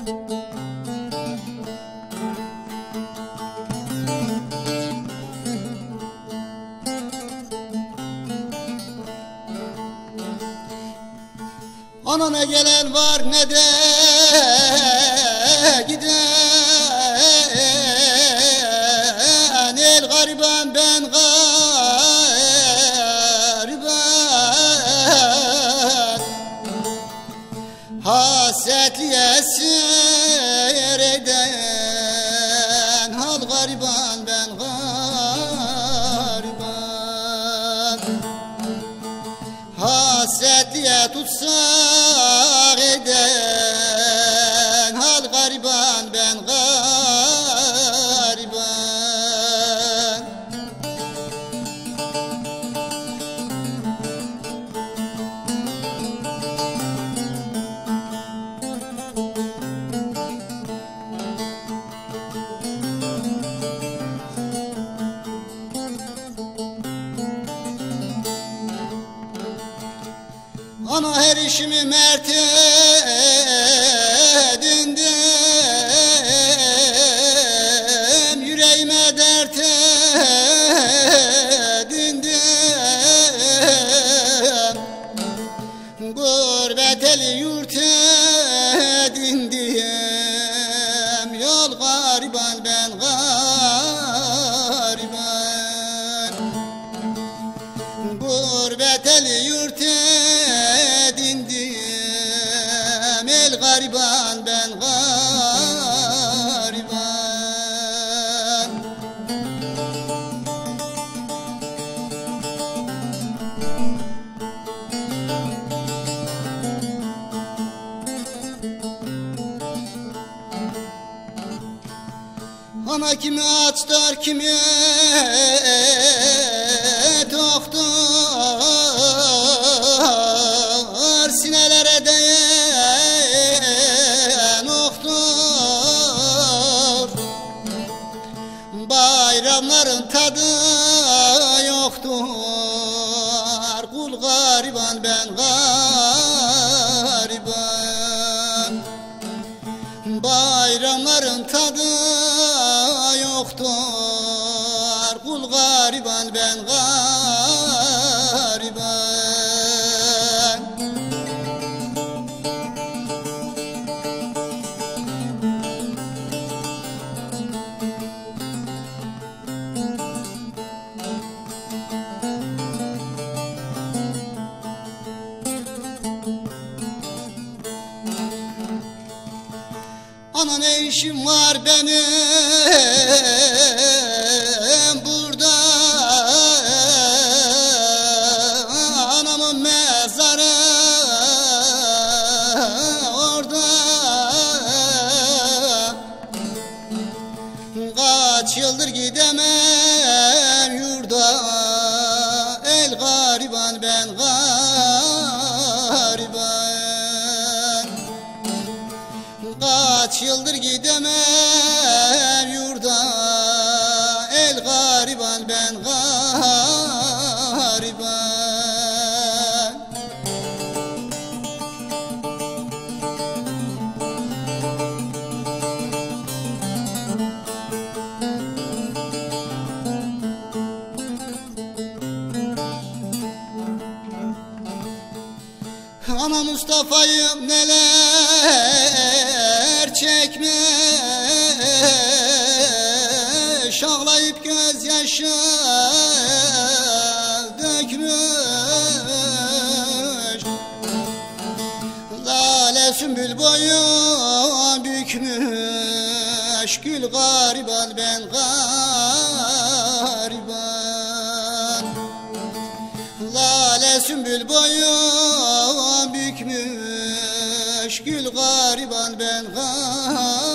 Ana ne gelen var ne de giden, el gariban ben gariban, hasretliye seyreden, hal gariban ben gariban, hasretliye tutsak eden, hal gariban ben gariban. Ana her işimi mert edindim, yüreğime dert edindim, gurbet eli yurt edindim, yol gariban ben gariban, gurbet eli yurt edindim, el gariban ben gariban. Ana kimi açlar kimi doktor, sinelere değen oktur, bayramların tadı yoktur, kul gariban ben gariban, bayramların tadı yoktur, kul gariban ben gariban. Ana ne işim var benim burada, anamın mezarı orada, kaç yıldır gidemem yurda, el gariban ben gariban, kaç yıldır gidemem yurda, el gariban ben gariban. Ana Mustafa'yım neler çekmiş, ağlayıp gözyaşı dökmüş, lale sümbül boyu bükmüş, gül gariban ben gariban, lale sümbül boyu bükmüş, gül gariban ben gariban.